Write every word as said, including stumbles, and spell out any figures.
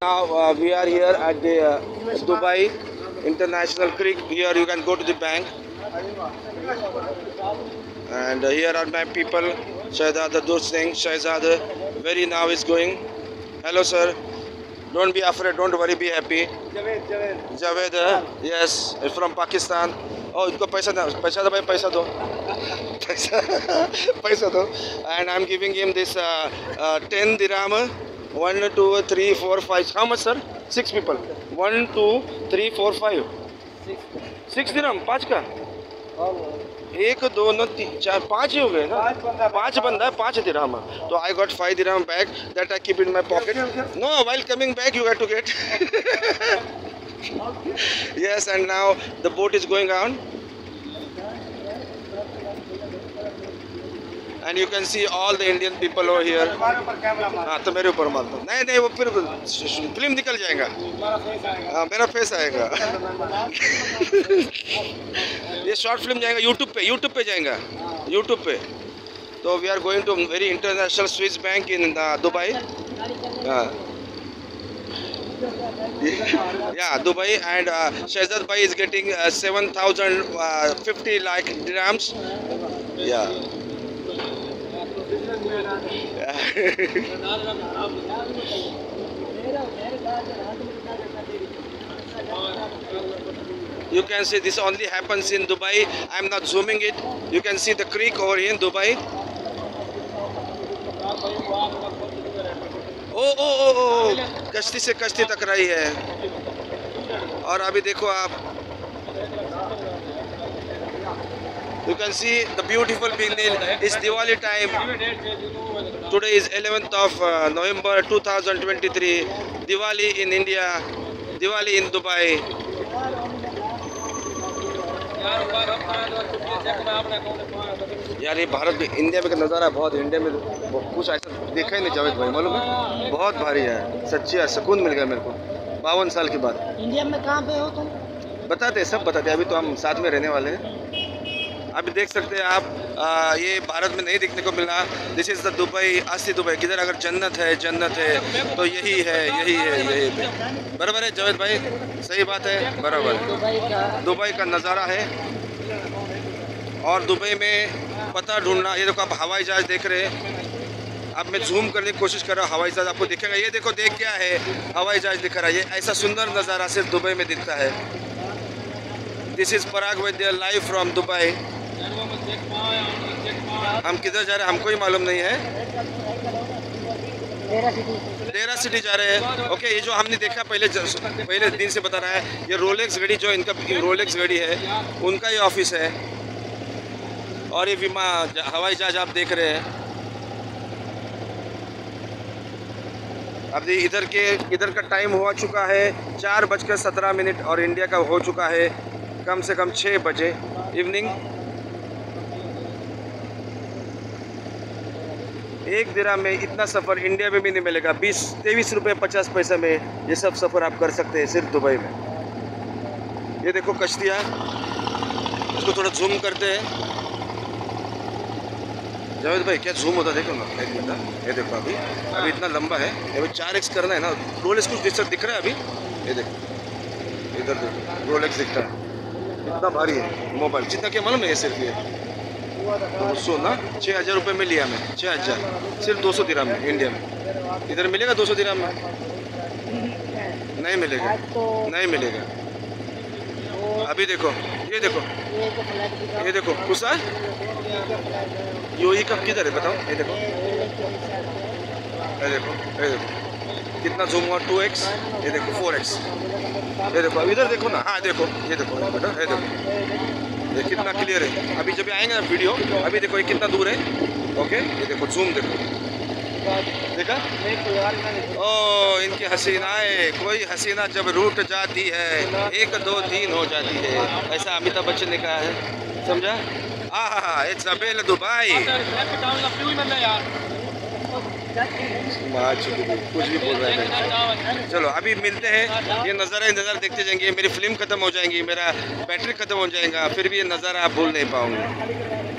Now uh, we are here at the uh, Dubai International Creek. Here you can go to the bank. And uh, here are my people. Shahzada Dur Singh, Shahzada. Very now is going. Hello sir. Don't be afraid. Don't worry. Be happy. Javed. Javed. Javed. Uh, yes. From Pakistan. Oh, इनको पैसा दो. पैसा दो भाई. पैसा दो. पैसा. पैसा दो. And I'm giving him this uh, uh, ten dirham. One, two, three, four, five. How much, sir? Six people. One, two, three, four, five. Six. Six dirham. पाँच का. एक दो नौ तीन चार पाँच ही हो गए ना. पाँच बंदा है पाँच dirham. तो I got five dirham back that I keep in my pocket. No, while coming back you have to get. Yes, and now the boat is going on. And you can see all the Indian people over here. हाँ तो मेरे ऊपर मार दो. नहीं नहीं वो फिर फिल्म निकल जाएगा. हाँ मेरा फेस आएगा. ये शॉर्ट फिल्म जाएगा यूट्यूब पे. यूट्यूब पे जाएगा. यूट्यूब पे. तो we are going to very international Swiss bank in uh, Dubai. हाँ. Yeah, Dubai, and uh, Shahzad Bhai is getting uh, seven thousand fifty lakh dirhams. Yeah. You can see this only happens in Dubai. I'm not zooming it. You can see the creek over here in Dubai. Oh, oh, oh, oh, कश्ती से कश्ती टकराई है. और अभी देखो आप. You can see the beautiful building. It's Diwali time. Today is eleventh of uh, November two thousand twenty-three. Diwali in India. Diwali in Dubai. यार ये भारत में इंडिया में का नज़ारा बहुत. इंडिया में कुछ ऐसा देखा ही नहीं जावेद भाई. मालूम है बहुत भारी है. सच्ची है. सुकून मिल गया मेरे को बावन साल के बाद. इंडिया में कहाँ पे हो तुम? बताते सब बताते. अभी तो हम साथ में रहने वाले हैं. अभी देख सकते हैं आप. आ, ये भारत में नहीं देखने को मिलना. This is the Dubai. असली दुबई. किधर अगर जन्नत है जन्नत है तो यही है यही है यही है. बराबर है जावेद भाई. सही बात है. बराबर है. दुबई का नज़ारा है. और दुबई में पता ढूंढना. ये देखो आप हवाई जहाज़ देख रहे हैं. अब मैं जूम करने की कोशिश कर रहा हूँ. हवाई जहाज़ आपको दिखेगा. ये देखो देख क्या है. हवाई जहाज़ दिख रहा है. ये ऐसा सुंदर नज़ारा सिर्फ दुबई में दिखता है. This is Parag Vaidya live from Dubai. हम किधर जा रहे हैं हमको ही मालूम नहीं है. डेरा सिटी जा रहे हैं. ओके. ये जो हमने देखा पहले पहले दिन से बता रहा है. ये रोलेक्स गाड़ी जो इनका रोलेक्स गाड़ी है उनका ये ऑफिस है. और ये विमान हवाई जहाज आप देख रहे हैं. अब इधर के इधर का टाइम हुआ चुका है चार बजकर सत्रह मिनट और इंडिया का हो चुका है कम से कम छः बजे इवनिंग. एक दिरहम में इतना सफ़र इंडिया में भी नहीं मिलेगा. बीस तेईस रुपये पचास पैसे में ये सब सफ़र आप कर सकते हैं सिर्फ दुबई में. ये देखो कश्तियाँ. इसको थोड़ा जूम करते हैं. जावेद भाई क्या जूम होता है देखो ना. एक मिनट. ये देखो अभी अभी इतना लंबा है. अभी चार एक्स करना है ना. रोलेक्स कुछ दिख रहा है अभी. ये देखो इधर देखो रोलेक्स दिखता है. इतना भारी है मोबाइल. जितना क्या मालूम है ये सिर्फ ये दो सौ ना छः हज़ार रुपये में लिया मैं. छः हज़ार सिर्फ दो सौ दिरहम में इंडिया में. इधर मिलेगा दो सौ दिरहम में? नहीं मिलेगा. नहीं मिलेगा. अभी देखो ये देखो ये देखो कुसा यूई कब किधर है बताओ. ये देखो ये देखो ये देखो कितना जूम हुआ. Two X. ये देखो फोर एक्स. ये देखो इधर देखो ना. हाँ देखो ये देखो बेटा. ये देखो ये कितना क्लियर है. अभी जब आएंगे ना वीडियो. अभी देखो ये कितना दूर है. ओके. ये देखो जूम देखो. देखा. ओ इनकी हसीनाएं. कोई हसीना जब रूठ जाती है एक दो तीन हो जाती है. ऐसा अमिताभ बच्चन ने कहा है. समझा. हाँ इट्स अबेल दुबई. कुछ भी बोल रहे हैं. चलो अभी मिलते हैं. ये नज़ारा नज़ारा देखते जाएंगे. मेरी फिल्म ख़त्म हो जाएंगी. मेरा बैटरी ख़त्म हो जाएगा. फिर भी ये नज़ारा आप भूल नहीं पाओगे.